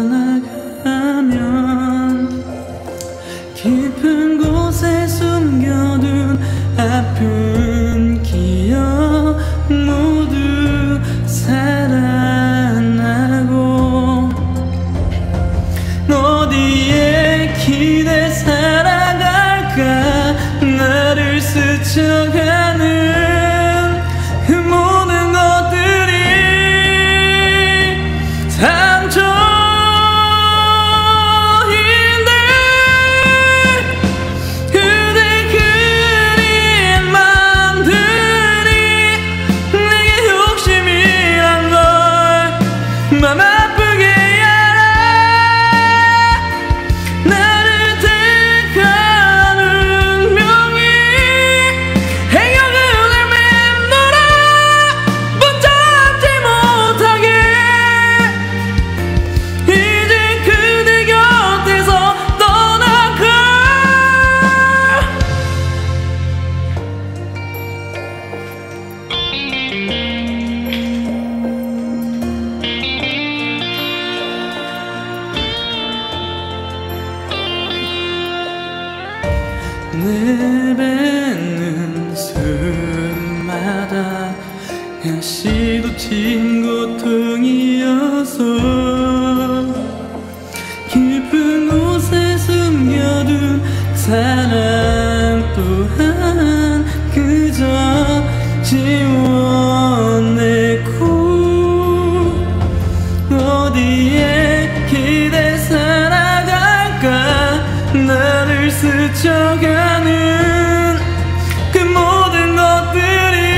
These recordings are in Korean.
떠나가면 깊은 곳에 숨겨둔 아픈 기억 모두 살아나고 어디에 기대 살아갈까 나를 스쳐가는 그 모든 것들이 상처인데 그대 그린 맘들이 내게 욕심이란 걸 맘 아프게 알아. 나를 택한 운명이 행여그 날 맴돌아 붙잡지 못하게 이제 그대 곁에서 떠나가. 내뱉는 숨마다 가시도 친 고통이어서 깊은 곳에 숨겨둔 사랑 또한 그저 지워내고 어디에 기대 살아갈까 나를 스쳐가는 그 모든 것들이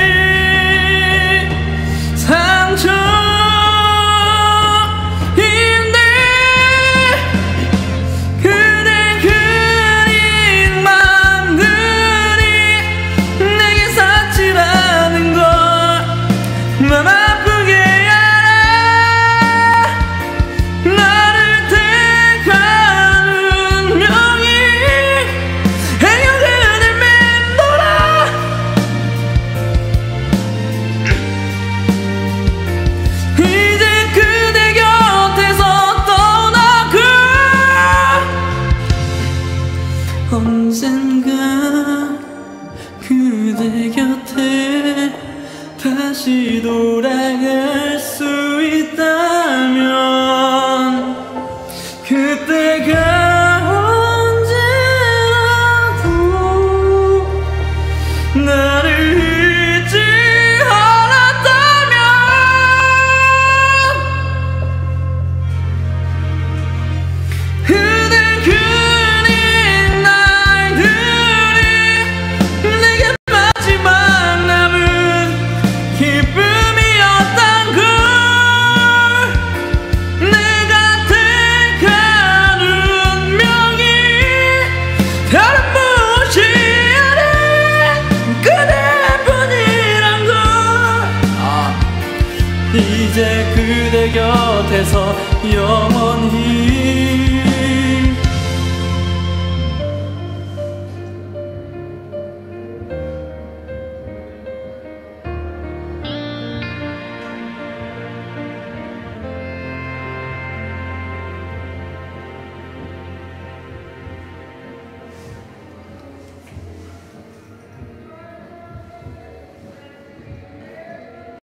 상처인데 그대 그린 맘들이 내게 사치라는 걸 맘 아프게 알아. 나를 택한 운명이 행여 그댈 맴돌아 이제 그대 곁에서 떠나가. 언젠가 그대 곁에 다시 돌아갈 수 있다면 그때가 언제라도 나를 잊지 않았다면 그대 그린 날들이 내게 마지막 남은 기쁨이었단 걸 내가 택한 운명이 다른 무엇이 아닌 그대뿐이란 걸 이제 그대 곁에서 영원히